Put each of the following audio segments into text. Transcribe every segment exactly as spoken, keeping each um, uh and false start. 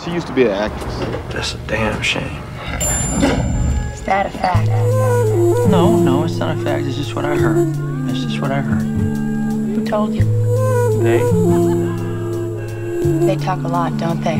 She used to be an actress. That's a damn shame. Is that a fact? No, no, it's not a fact. It's just what I heard. It's just what I heard. Who told you? They? They talk a lot, don't they?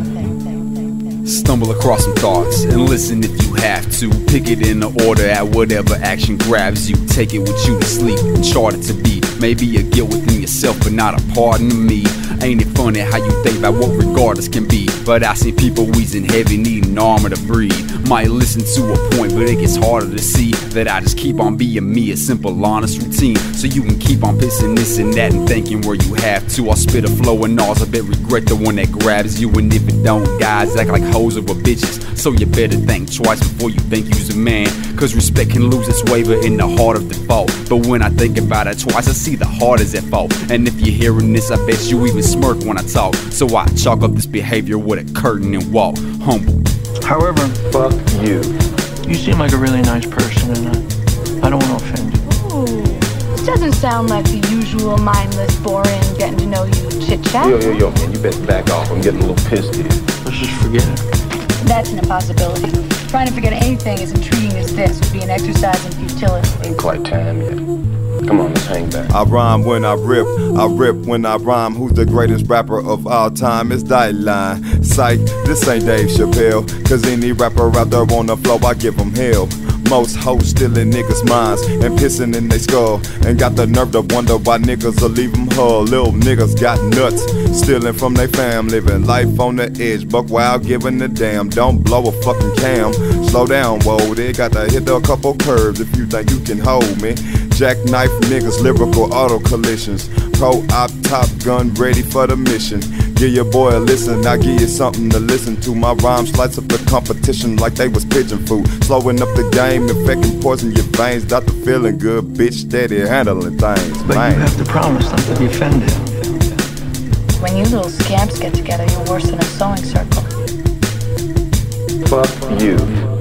Stumble across some thoughts and listen if you have to. Pick it in the order at whatever action grabs you. Take it with you to sleep and chart it to be. Maybe a guilt within yourself, but not a pardon to me. Ain't it funny how you think about what regardless can be? But I see people wheezing heavy, needing armor to breathe. Might listen to a point, but it gets harder to see that I just keep on being me, a simple, honest routine. So you can keep on pissing this and that and thinking where you have to. I'll spit a flow and nose, I bet regret the one that grabs you. And if it don't, guys act like hoes over bitches. So you better think twice before you think you's a man. Cause respect can lose its way, but in the heart of default. But when I think about it twice, I see the heart is at fault. And if you're hearing this, I bet you even smirk when I talk. So I chalk up this behavior with a curtain and walk humble. However, Fuck you. you seem like a really nice person, and I, I don't want to offend you. Ooh, this doesn't sound like the usual mindless, boring, getting to know you chit-chat. Yo, yo, yo, man, you better back off. I'm getting a little pissed here. Let's just forget it. That's an impossibility. Trying to forget anything as intriguing as this would be an exercise in futility. Ain't quite time yet. Come on, let's hang back. I rhyme when I rip, I rip when I rhyme. Who's the greatest rapper of all time? It's Dylan. Psych, this ain't Dave Chappelle. Cause any rapper out there on the floor, I give them hell. Most hoes stealing niggas' minds and pissing in they skull. And got the nerve to wonder why niggas will leave them hull. Little niggas got nuts, stealing from they fam. Living life on the edge, buck wild, giving a damn. Don't blow a fucking cam. Slow down, whoa, they got to hit a couple curves if you think you can hold me. Jackknife niggas, lyrical auto collisions. Pro-op, top gun, ready for the mission. Give your boy a listen, I give you something to listen to. My rhymes slice up the competition like they was pigeon food. Slowing up the game, infecting poison your veins. Doctor feeling good, bitch, steady handling things. But man. you have to promise not to be offended. When you little scamps get together, you're worse than a sewing circle. Fuck you.